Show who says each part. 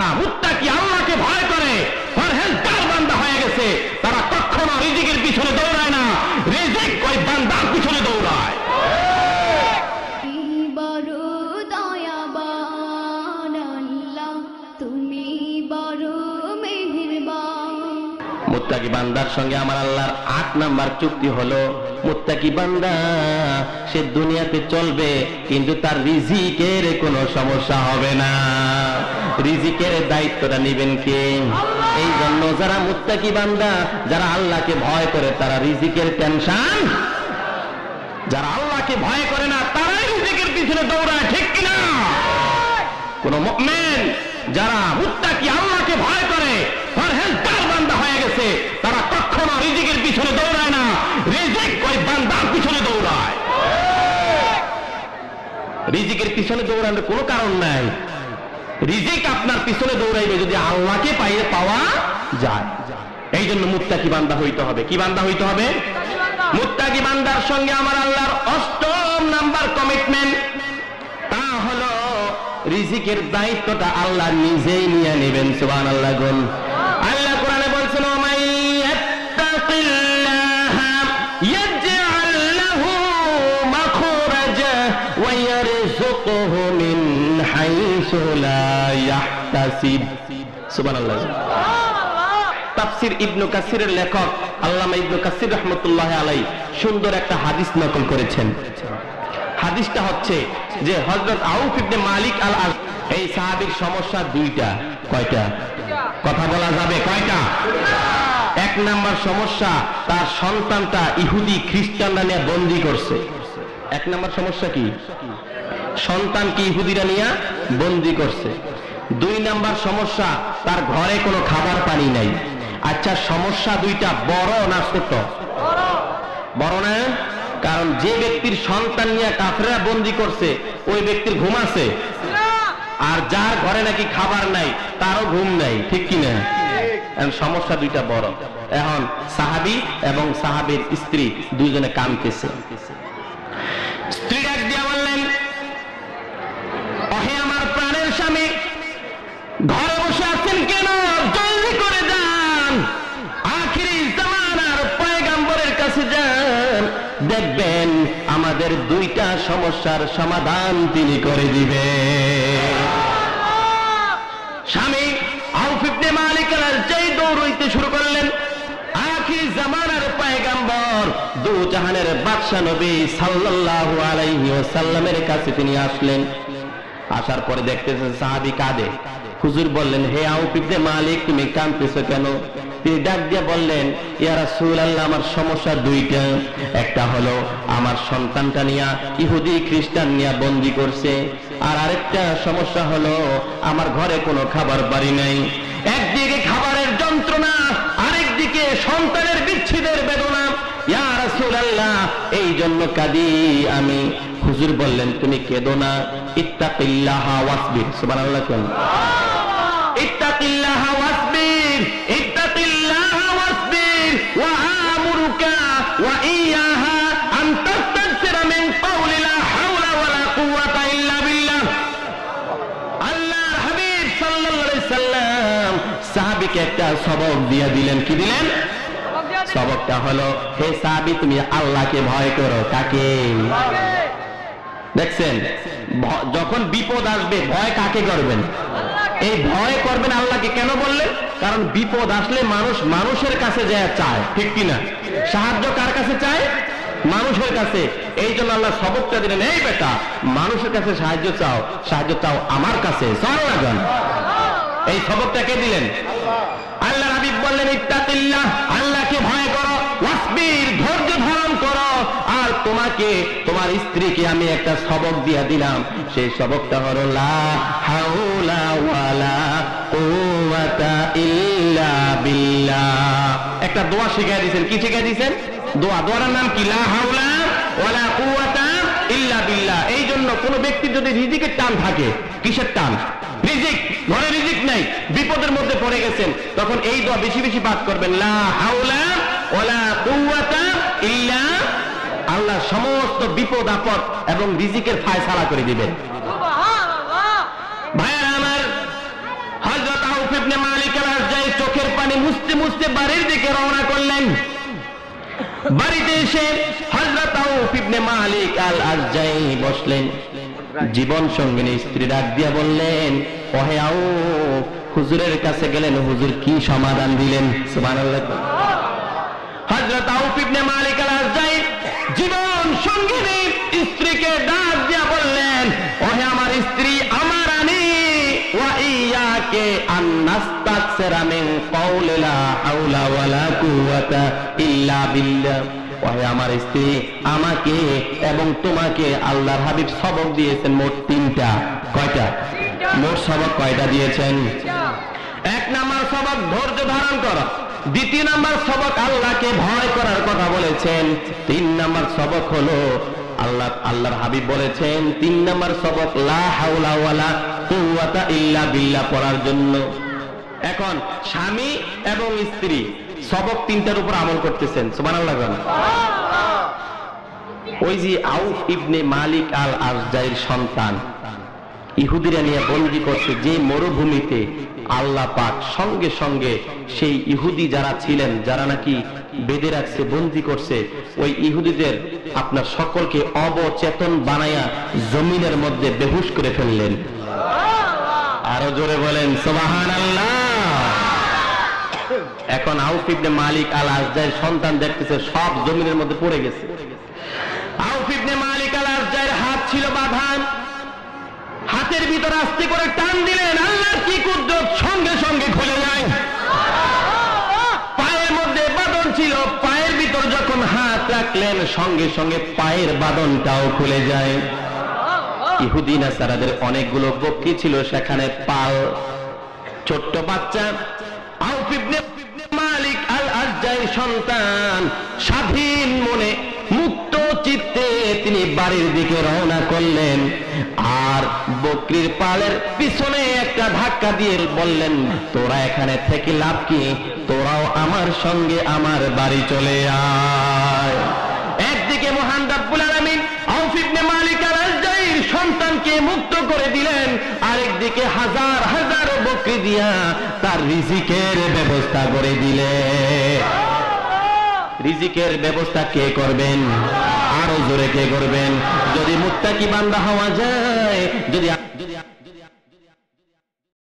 Speaker 1: মুত্তাকি আল্লাহকে ভয় করে পরহেজগার বান্দা হয়ে গেছে, তারা কখনো রিজিকের পিছনে দৌড়ায় না, রিজিক ওই বান্দার পিছনে দৌড়ায়।
Speaker 2: বড় দয়াবান আল্লাহ, তুমি বড় মেহেরবান।
Speaker 1: মুত্তাকি বান্দার সঙ্গে আমার আল্লাহর ৮ নাম্বার চুক্তি হলো, মুত্তাকি বান্দা সে দুনিয়াতে চলবে কিন্তু তার রিজিকের কোনো সমস্যা হবে না। রিজিকের দায়িত্বটা নেবেন কে? এই জন্য যারা মুত্তাকি বান্দা, যারা আল্লাহকে ভয় করে, তারা রিজিকের টেনশন, যারা আল্লাহকে ভয় করে না তারাই রিজিকের পিছনে দৌড়ায়, ঠিক কিনা? কোন মুমিন যারা মুত্তাকি আল্লাহকে ভয় করে পরহেজগার বান্দা হয়ে গেছে, তারা কখনো রিজিকের পিছনে দৌড়ায় না, রিজিক ওই বান্দার পিছনে দৌড়ায়। রিজিকের পিছনে দৌড়ানোর কোনো কারণ নাই, রিজিক আপনার পিছনে দৌড়াইবে যদি আল্লাহকে পাইয়ে পাওয়া যায়। এই জন্য মুত্তাকি বান্দা হইতে হবে। কি বান্দা হইতে হবে? মুত্তাকি বান্দার সঙ্গে আমার আল্লাহর ৮ম নাম্বার কমিটমেন্ট, তা হলো রিজিকের দায়িত্বটা আল্লাহ নিজেই নিয়ে নেবেন। সুবহানাল্লাহ। গুন আল্লাহ কোরআনে বলছেন, ওমাই ইয়াত্তাকিল্লাহা ইয়াজআল লাহু মাখরাজা ওয়া ইয়ারযুকুহু মিন হাইসু লা ইয়াহতাসিব। সুবহানাল্লাহ। তাফসীর ইবনে কাসিরের লেখক আল্লামা ইবনে কাসির রাহমাতুল্লাহি আলাইহি সুন্দর একটা হাদিস নকল করেছেন। হাদিসটা হচ্ছে যে হযরত আউফ ইবনে মালিক আল-আস, এই সাহাবীর সমস্যা দুইটা। কয়টা? কথা বলা যাবে কয়টা? ১ নাম্বার সমস্যা, তার সন্তানটা ইহুদি খ্রিস্টানরা নিয়ে বন্দী করছে। ১ নাম্বার সমস্যা কি? সন্তানকে ইহুদিরা নিয়ে বন্দী করছে। ২ নাম্বার সমস্যা, তার ঘরে কোনো খাবার পানি নাই। আচ্ছা, সমস্যা দুইটা বড় না ছোট? বড় না? কারণ যে ব্যক্তির সন্তান নিয়ে কাফেররা বন্দী করছে ওই ব্যক্তির ঘুম আছে, আর যার ঘরে নাকি খাবার নাই তারও ঘুম নাই, ঠিক কিনা? সমস্যা দুইটা বড়। এখন সাহাবী এবং সাহাবীর স্ত্রী দুইজনে কাঁদতেছে। স্ত্রী ডাক দিয়া বললেন, ওহে আমার প্রাণের স্বামী, ঘরে বসে আছেন কেন? জলদি করে যান, আখিরি জামানার পয়গম্বরের কাছে যান, দেখবেন আমাদের দুইটা সমস্যার সমাধান তিনি করে দিবেন। স্বামী আউফ ইবনে মালিক যেই দৌড়াইতে শুরু করলেন, আখিরি জামানার পয়গম্বর দু জাহানের বাদশা নবী সাল্লাল্লাহু আলাইহি ওয়াসাল্লামের কাছে তিনি আসলেন। আসার পরে দেখতেছেন সাহাবী কাঁদে। হুজুর বললেন, হে আউফ ইবনে মালিক, তুমি কাঁদতেছো কেন? তিনি ডাক দিয়ে বললেন, ইয়া রাসূলুল্লাহ, আমার সমস্যা দুইটা। একটা হলো আমার সন্তানটা নিয়ে ইহুদি খ্রিস্টান নিয়ে বন্দী করছে, আর আরেকটা সমস্যা হলো আমার ঘরে কোনো খাবার বাড়ি নাই। একদিকে খাবারের যন্ত্রণা, আরেকদিকে সন্তানের বিচ্ছেদের বেদনা। ইয়া রাসূলুল্লাহ, এই জন্য কাঁদি আমি। হুজুর বললেন, তুমি কেঁদো না, ইত্তাকিল্লাহা ওয়াসবির। সুবহানাল্লাহ। কোন ইত্তাকিল্লাহা ওয়াসবির, ইত্তাকিল্লাহা ওয়াসবির ওয়া আমুরুকা ওয়া ইয়াহা আন তাস্তাগফিরা মিন কাওলি লা হাওলা ওয়ালা কুওয়াতা ইল্লা বিল্লাহ। আল্লাহর হাবিব সাল্লাল্লাহু আলাইহি সাল্লাম সাহাবীকে একটা সবক দিয়ে দিলেন। কি দিলেন? সবকটা হলো, হে সাহাবী, তুমি আল্লাহকে ভয় করো। কাকে? দেখছেন, যখন বিপদ আসবে ভয় কাকে করবেন? এই ভয় করবেন আল্লাহকে। কেন বললেন? কারণ বিপদ আসলে মানুষ মানুষের কাছে যায় চায়, ঠিক কিনা? সাহায্য কার কাছে চায়? মানুষের কাছে। এই জন্য আল্লাহ সবকটা দিলেন, এই বেটা, মানুষের কাছে সাহায্য চাও, সাহায্য চাও আমার কাছে। সারাগান এই সবকটা কে দিলেন? আল্লাহ হাবিব বললেন, ইত্তাকিল্লাহ, আল্লাহকে ভয় করো, ওয়াসবির, ধৈর্য ধারণ করো। আর তোমাকে, তোমার স্ত্রীকে আমি একটা সবক দিয়ে দিলাম। সেই সবকটা হলো লা হাওলা ওয়ালা কুওয়াতা ইল্লা বিল্লাহ। একটা দোয়া শিখিয়ে দিয়েছেন। কি শিখিয়ে দিয়েছেন? দোয়া। দোয়ার নাম কি? লা হাওলা ওয়ালা কুওয়াতা ইল্লা বিল্লাহ। এই জন্য কোন ব্যক্তির যদি রিজিকের টান থাকে, কিসের টান? রিজিক, ঘরে রিজিক নাই, বিপদের মধ্যে পড়ে গেছেন, তখন এই দোয়া বেশি বেশি পাঠ করবেন, লা হাওলা ওয়ালা কুওয়াতা ইল্লা। আল্লাহ সমস্ত বিপদ আপদ এবং রিজিকের ফায়সালা করে দিবেন। ভাইরা আমার, হযরত ইবনে মালিক আল-আশজাই চোখের পানি মুছতে মুছতে বাড়ির দিকে রওনা করলেন। বাড়িতে এসে হযরত আউফ ইবনে মালিক আল-আশজাই বসলেন। জীবন সঙ্গিনী স্ত্রী ডাক দিয়া বললেন, ওহে আউফ, হুজুরের কাছে গেলেন, হুজুর কি সমাধান দিলেন? সুবহানাল্লাহ। হযরত আউফ ইবনে মালিক আল-আশজাই জীবন সঙ্গিনী স্ত্রীকে ডাক দিয়া বললেন, ওহে আমার স্ত্রী, আমার আনি ওয়া ইয়াকে আন নাস্তাকসিরা মিন কাউলি লা হাওলা ওয়ালা কুওয়াতা ইল্লা বিল্লাহ। ওহে আমার স্ত্রী, আমাকে এবং তোমাকে আল্লাহর হাবিব সবক দিয়েছেন মোট 3টা। কয়টা? মোট সবক কয়টা দিয়েছেন? 1 নাম্বার সবক ধৈর্য ধারণ করা, 2 নাম্বার সবক আল্লাহকে ভয় করার কথা বলেছেন, 3 নাম্বার সবক হলো আল্লাহর হাবিব বলেছেন 3 নাম্বার সবক লা হাওলা ওয়ালা কুওয়াতা ইল্লা বিল্লাহ পড়ার জন্য। এখন স্বামী এবং স্ত্রী সবক 3টার উপর আমল করতেছেন। সুবহানাল্লাহ। ওই যে আউফ ইবনে মালিক আল-আশজাইর সন্তান ইহুদিরা নিয়ে বন্দী করছে যে মরুভূমিতে, আল্লাহ পাক সঙ্গে সঙ্গে সেই ইহুদি যারা ছিলেন, যারা নাকি বেঁধে রাখছে, বন্দী করছে, ওই ইহুদিদের আপনার সকলকে অবচেতন বানায়া জমিনের মধ্যে বেহুশ করে ফেললেন। আরো জোরে বলেন সুবহানাল্লাহ। এখন আউফ ইবনে মালিক আল-আশজাইর সন্তান দেখতেছে সব জমিনের মধ্যে পড়ে গেছে। আউফ ইবনে মালিক আল-আশজাইর হাত ছিল বাঁধা, হাতের ভিতর আস্তে করে টান দিলেন, আল্লাহর কি কুদরত, সঙ্গে সঙ্গে খুলে যায়। পায়ের মধ্যে বাঁধন ছিল, পায়ের ভিতর যখন হাত রাখলেন সঙ্গে সঙ্গে পায়ের বাঁধনটাও খুলে যায়। ইহুদি নাসারাদের অনেকগুলো বকরি ছিল, সেখানে পাল। ছোট্ট বাচ্চা আউফ ইবনে মালিক আল-আশজাইর সন্তান স্বাধীন মনে মুক্ত চিত্তে তিনি বাড়ির দিকে রওনা করলেন। আর বকরির পালের পিছনে একটা ধাক্কা দিয়ে বললেন, তোরা এখানে থেকে লাভ কি, তোরাও আমার সঙ্গে আমার বাড়ি চলে আয়। একদিকে মহান রব্বুল আলামিন আউফ ইবনে মালিক আল-আশজাইর সন্তানকে মুক্ত করে দিলেন, আরেকদিকে হাজার হাজার বকরি দিয়া তার রিজিকের ব্যবস্থা করে দিলেন। রিজিকের ব্যবস্থা কে করবেন? আরো জোরে কে করবেন? যদি মুত্তাকি বান্দা হওয়া যায়, যদি